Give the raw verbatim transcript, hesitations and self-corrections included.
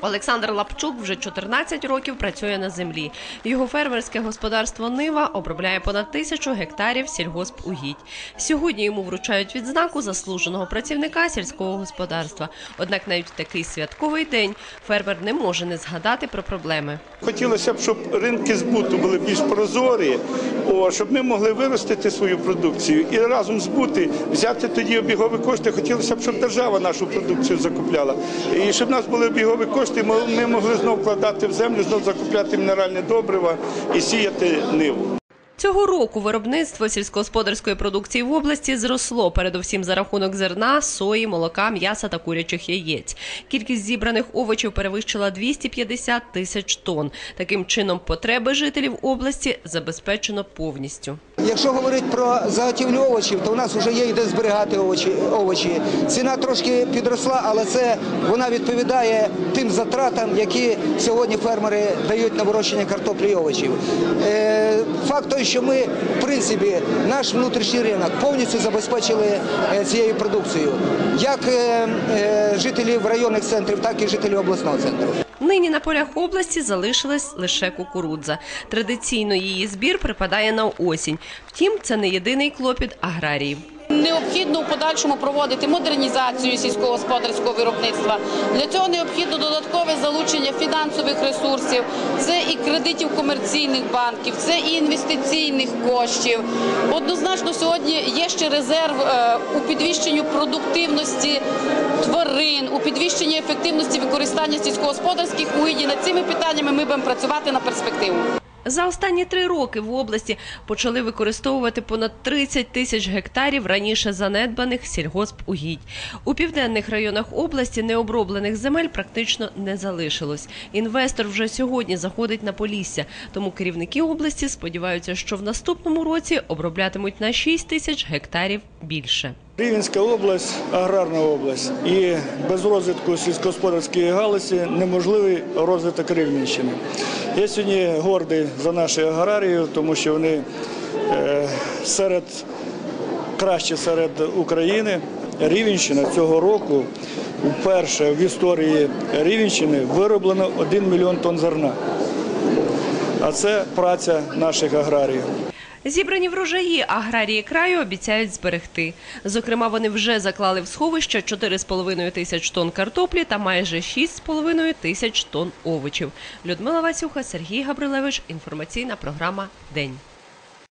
Олександр Лапчук вже чотирнадцять років працює на землі. Його фермерське господарство «Нива» обробляє понад тисячу гектарів сільгоспугідь. Сьогодні йому вручають відзнаку заслуженого працівника сільського господарства. Однак навіть в такий святковий день фермер не може не згадати про проблеми. Хотілося б, щоб ринки збуту були більш прозорі, щоб ми могли виростити свою продукцію і разом збути, взяти тоді обігові кошти. Хотілося б, щоб держава нашу продукцію закупляла. І щоб в нас були обігові кошти, ми могли знову вкладати в землю, знову закупляти мінеральні добрива і сіяти ниву. Цього року виробництво сільськогосподарської продукції в області зросло, передусім за рахунок зерна, сої, молока, м'яса та курячих яєць. Кількість зібраних овочів перевищила двісті п'ятдесят тисяч тонн. Таким чином, потреби жителів області забезпечено повністю. Якщо говорити про заготівлю овочів, то у нас вже є де зберігати овочі, овочі. Ціна трошки підросла, але це вона відповідає тим затратам, які сьогодні фермери дають на вирощення картоплі і овочів. Е, факт той, що ми, в принципі, наш внутрішній ринок повністю забезпечили цією продукцією, як е, е, жителів районних центрів, так і жителів обласного центру. Нині на полях області залишилась лише кукурудза. Традиційно її збір припадає на осінь. Втім, це не єдиний клопіт аграріїв. Необхідно в подальшому проводити модернізацію сільськогосподарського виробництва. Для цього необхідно додаткове залучення фінансових ресурсів, це і кредитів комерційних банків, це і інвестиційних коштів. Однозначно сьогодні є ще резерв у підвищенню продуктивності тварин, у підвищенні ефективності використання сільськогосподарських угідь. Над цими питаннями ми будемо працювати на перспективу. За останні три роки в області почали використовувати понад тридцять тисяч гектарів раніше занедбаних сільгоспугідь. У південних районах області необроблених земель практично не залишилось. Інвестор вже сьогодні заходить на Полісся, тому керівники області сподіваються, що в наступному році оброблятимуть на шість тисяч гектарів більше. Рівненська область – аграрна область, і без розвитку сільськогосподарської галузі неможливий розвиток Рівненщини. Я сьогодні гордий за нашу аграрію, тому що вони серед, кращі серед України. Рівненщина цього року вперше в історії Рівненщини вироблено один мільйон тонн зерна. А це праця наших аграріїв. Зібрані врожаї аграрії краю обіцяють зберегти. Зокрема, вони вже заклали в сховища чотири з половиною тисяч тонн картоплі та майже шість з половиною тисяч тонн овочів. Людмила Васюха, Сергій Габрилевич. Інформаційна програма «День».